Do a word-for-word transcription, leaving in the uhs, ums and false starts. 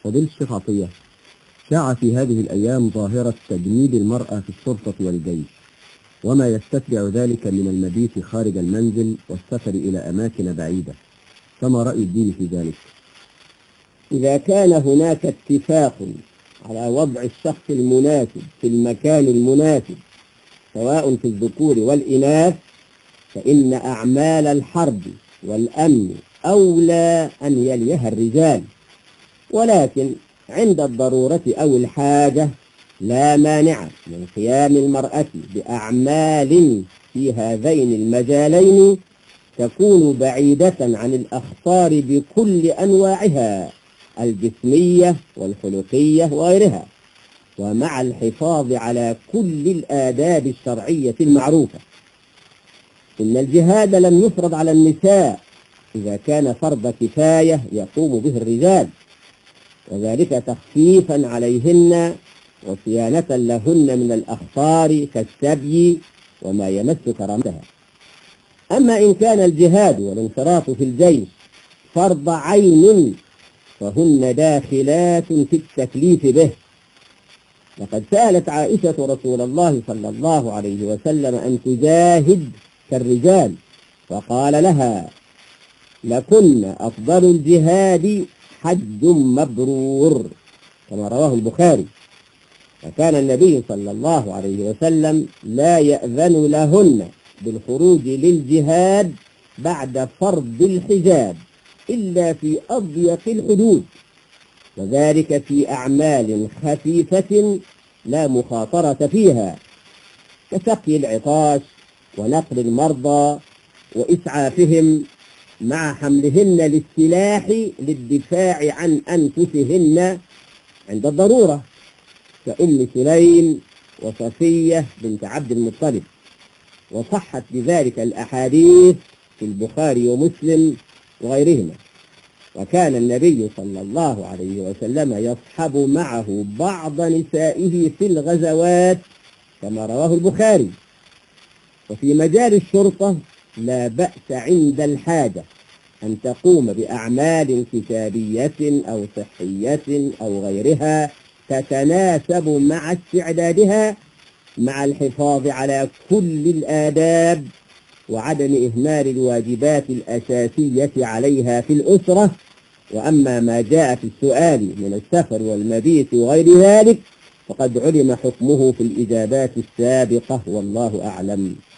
فضيلة الشيخ عطية، شاع في هذه الأيام ظاهرة تجنيد المرأة في الشرطة والجيش، وما يستتبع ذلك من المبيت خارج المنزل والسفر إلى أماكن بعيدة، فما رأي الدين في ذلك؟ إذا كان هناك اتفاق على وضع الشخص المناسب في المكان المناسب سواء في الذكور والإناث، فإن أعمال الحرب والأمن أولى أن يليها الرجال، ولكن عند الضرورة أو الحاجة لا مانع من قيام المرأة بأعمال في هذين المجالين تكون بعيدة عن الأخطار بكل أنواعها الجسمية والخلقية وغيرها، ومع الحفاظ على كل الآداب الشرعية المعروفة. إن الجهاد لم يفرض على النساء إذا كان فرض كفاية يقوم به الرجال، وذلك تخفيفا عليهن وصيانة لهن من الأخطار كالسبي وما يمس كرامتها. أما إن كان الجهاد والانصراف في الجيش فرض عين فهن داخلات في التكليف به. لقد سألت عائشة رسول الله صلى الله عليه وسلم أن تجاهد كالرجال، فقال لها: لكن أفضل الجهاد حج مبرور، كما رواه البخاري. وكان النبي صلى الله عليه وسلم لا يأذن لهن بالخروج للجهاد بعد فرض الحجاب إلا في أضيق الحدود، وذلك في أعمال خفيفة لا مخاطرة فيها كسقي العطاش ونقل المرضى وإسعافهم، مع حملهن للسلاح للدفاع عن أنفسهن عند الضرورة، كأم سليم وصفية بنت عبد المطلب. وصحت بذلك الأحاديث في البخاري ومسلم وغيرهما. وكان النبي صلى الله عليه وسلم يصحب معه بعض نسائه في الغزوات كما رواه البخاري. وفي مجال الشرطة لا بأس عند الحاجة أن تقوم بأعمال كتابية أو صحية أو غيرها تتناسب مع استعدادها، مع الحفاظ على كل الآداب وعدم إهمال الواجبات الأساسية عليها في الأسرة. وأما ما جاء في السؤال من السفر والمبيت وغير ذلك فقد علم حكمه في الإجابات السابقة، والله أعلم.